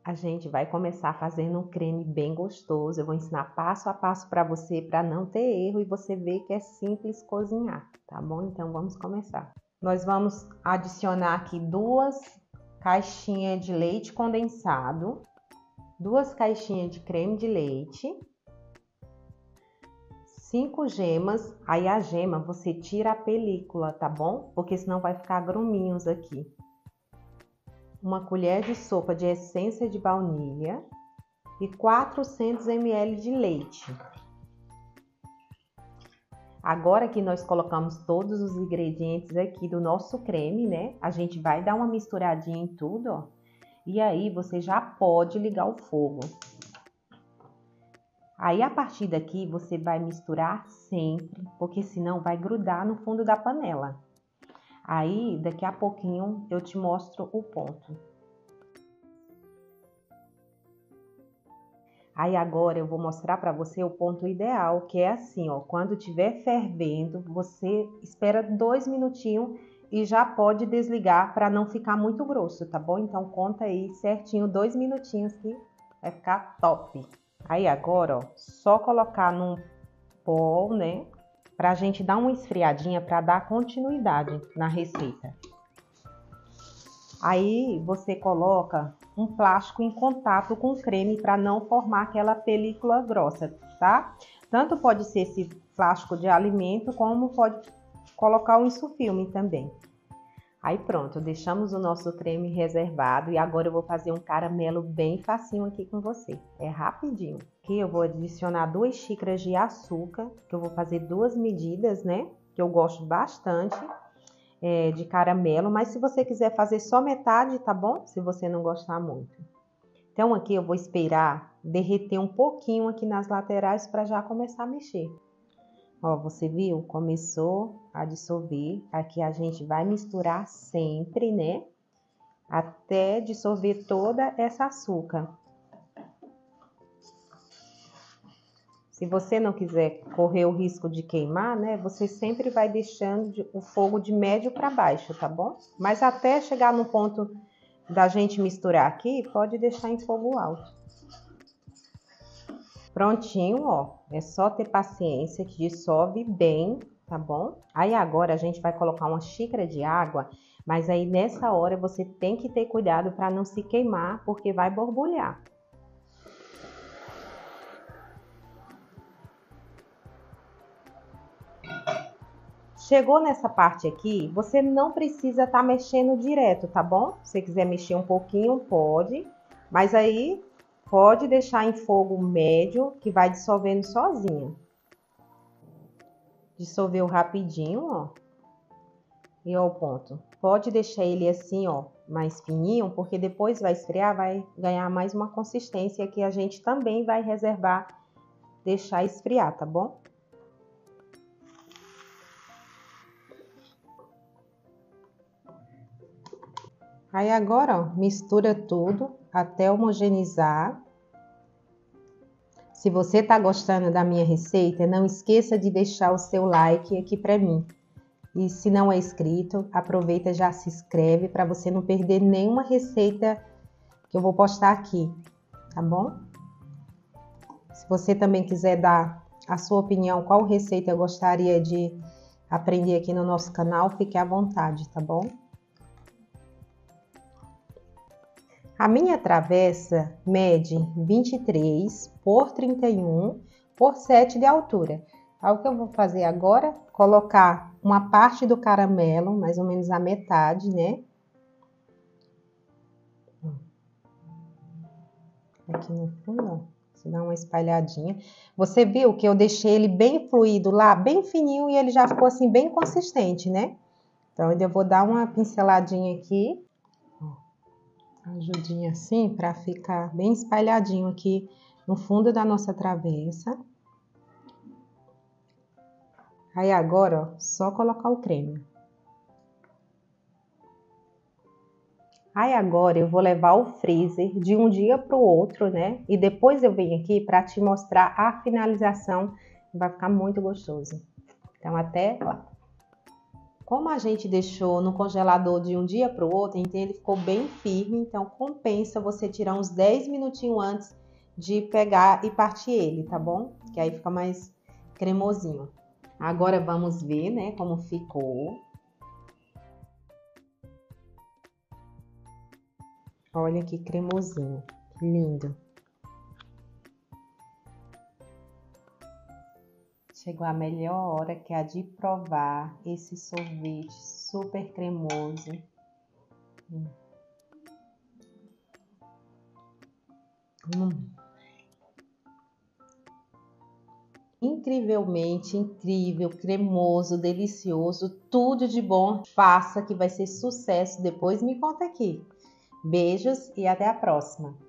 A gente vai começar fazendo um creme bem gostoso. Eu vou ensinar passo a passo para você, para não ter erro e você ver que é simples cozinhar, tá bom? Então vamos começar. Nós vamos adicionar aqui 2 caixinhas de leite condensado, 2 caixinhas de creme de leite, 5 gemas. Aí a gema você tira a película, tá bom? Porque senão vai ficar gruminhos aqui. 1 colher de sopa de essência de baunilha e 400 ml de leite. Agora que nós colocamos todos os ingredientes aqui do nosso creme, né? A gente vai dar uma misturadinha em tudo, ó. E aí você já pode ligar o fogo. Aí a partir daqui você vai misturar sempre, porque senão vai grudar no fundo da panela. Aí daqui a pouquinho eu te mostro o ponto. Aí agora eu vou mostrar para você o ponto ideal, que é assim, ó, quando estiver fervendo, você espera 2 minutinhos e já pode desligar para não ficar muito grosso, tá bom? Então conta aí certinho 2 minutinhos que vai ficar top. Aí agora, ó, só colocar num bowl, né, pra gente dar uma esfriadinha para dar continuidade na receita. Aí você coloca um plástico em contato com o creme para não formar aquela película grossa, tá? Tanto pode ser esse plástico de alimento, como pode colocar um insufilme também. Aí pronto, deixamos o nosso creme reservado e agora eu vou fazer um caramelo bem facinho aqui com você. É rapidinho. Aqui eu vou adicionar 2 xícaras de açúcar, que eu vou fazer 2 medidas, né? Que eu gosto bastante. De caramelo, mas se você quiser fazer só metade, tá bom? Se você não gostar muito. Então aqui eu vou esperar derreter um pouquinho aqui nas laterais para já começar a mexer. Ó, você viu? Começou a dissolver. Aqui a gente vai misturar sempre, né? Até dissolver toda essa açúcar. Se você não quiser correr o risco de queimar, né? Você sempre vai deixando o fogo de médio para baixo, tá bom? Mas até chegar no ponto da gente misturar aqui, pode deixar em fogo alto. Prontinho, ó. É só ter paciência que dissolve bem, tá bom? Aí agora a gente vai colocar 1 xícara de água, mas aí nessa hora você tem que ter cuidado para não se queimar, porque vai borbulhar. Chegou nessa parte aqui, você não precisa estar mexendo direto, tá bom? Se você quiser mexer um pouquinho, pode. Mas aí, pode deixar em fogo médio, que vai dissolvendo sozinha. Dissolveu rapidinho, ó. E ó o ponto. Pode deixar ele assim, ó, mais fininho, porque depois vai esfriar, vai ganhar mais uma consistência que a gente também vai reservar, deixar esfriar, tá bom? Aí agora, ó, mistura tudo até homogeneizar. Se você tá gostando da minha receita, não esqueça de deixar o seu like aqui para mim. E se não é inscrito, aproveita e já se inscreve para você não perder nenhuma receita que eu vou postar aqui, tá bom? Se você também quiser dar a sua opinião, qual receita eu gostaria de aprender aqui no nosso canal, fique à vontade, tá bom? A minha travessa mede 23 por 31 por 7 de altura. Aí o que eu vou fazer agora? Colocar uma parte do caramelo, mais ou menos a metade, né? Aqui no fundo, ó. Você dá uma espalhadinha. Você viu que eu deixei ele bem fluido lá, bem fininho, e ele já ficou assim bem consistente, né? Então, eu vou dar uma pinceladinha aqui. Ajudinha assim, para ficar bem espalhadinho aqui no fundo da nossa travessa. Aí agora, ó, só colocar o creme. Aí agora eu vou levar ao freezer de um dia para o outro, né? E depois eu venho aqui para te mostrar a finalização, vai ficar muito gostoso. Então até lá. Como a gente deixou no congelador de um dia para o outro, então ele ficou bem firme, então compensa você tirar uns 10 minutinhos antes de pegar e partir ele, tá bom? Que aí fica mais cremosinho. Agora vamos ver, né, como ficou. Olha que cremosinho, que lindo. Chegou a melhor hora, que é a de provar esse sorvete super cremoso. Incrivelmente incrível, cremoso, delicioso, tudo de bom. Faça que vai ser sucesso. Depois me conta aqui. Beijos e até a próxima.